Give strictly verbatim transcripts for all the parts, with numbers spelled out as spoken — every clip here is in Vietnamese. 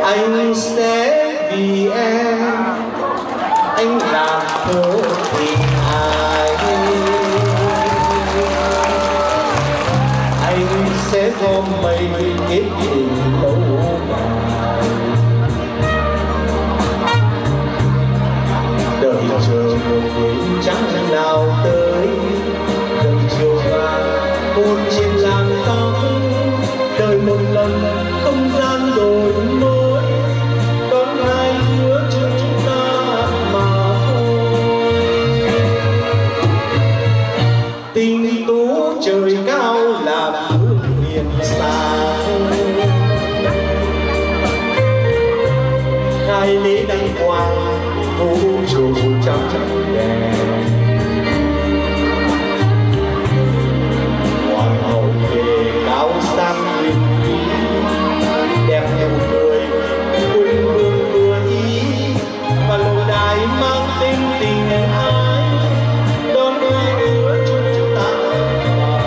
anh sẽ vì em anh làm thơ vì ai, anh sẽ gom mây kết tình lâu ngày, đợi chờ một đêm trắng nào tới, đợi chiều vàng hôn trên làn tóc, đợi một lần không gian đổi mới, đón hai đứa chúng ta mà thôi. Tình tú trời cao làm hương miền xa, hai lễ đăng quang vũ trụ trong đèn, hoàng hậu về cao sang huyền bí, đẹp nụ cười quân vương vừa ý, và lâu đài mang tên tình ái, đón hai đứa chúng ta vào.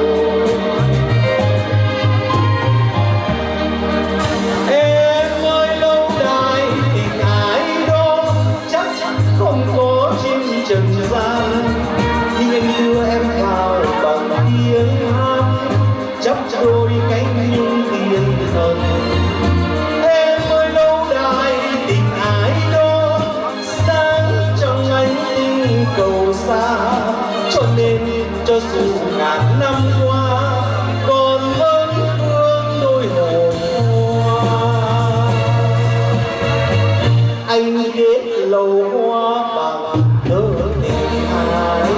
Em ơi lâu đài tình ái đó chắc không có trên trần gian, nhưng anh đưa em vào bằng tiếng hát chắp đôi cánh nhung tiền thần. Em ơi lâu đài tình ái đó sáng trong ánh tinh cầu xa, cho nên cho dù ngàn năm qua còn vẫn vương đôi hồn hoa. Anh ghét lầu hoa bằng thơ tình ái,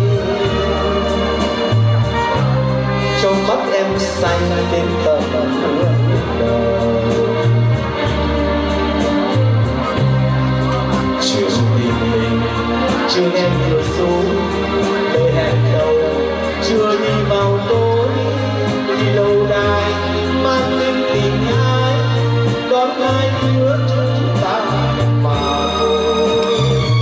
trong mắt em xanh đến tận nửa đời. Chuyện tình mình chưa em vừa xuống, lời hẹn đầu chưa đi vào tối, thì lâu đài mang tên tình ái, đón hai đứa chúng ta mà thôi.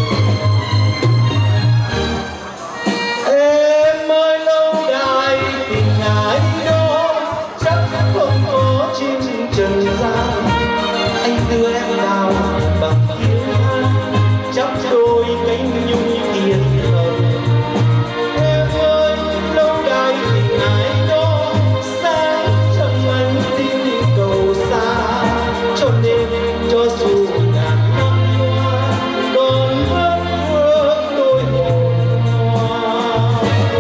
Em ơi lâu đài tình ái đó chắc không có trên trần gian, anh đưa em vào bằng tiếng hát chắp đôi cánh nhung tiền thần. Em ơi lâu đài tình ái đó sáng trong ánh tinh cầu xa, cho nên cho dù ngàn năm qua còn vẫn vương đôi hồn hoa.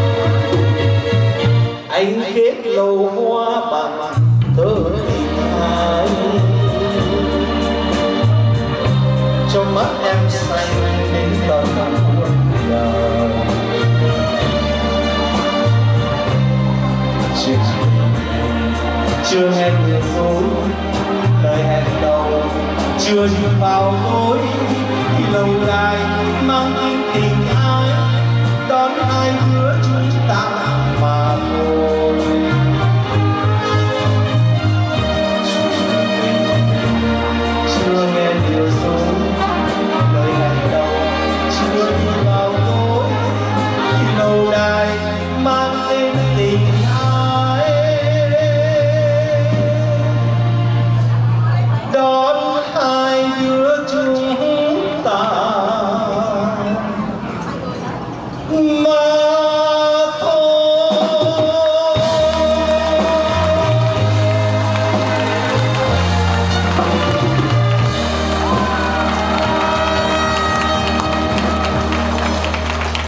Anh kết lầu hoa bằng thơ tình ái, trong mắt em xanh đến tận cuộc đời. Chuyện chưa nghe người dối, lời hẹn đầu chưa đi vào tối, thì lâu đài mang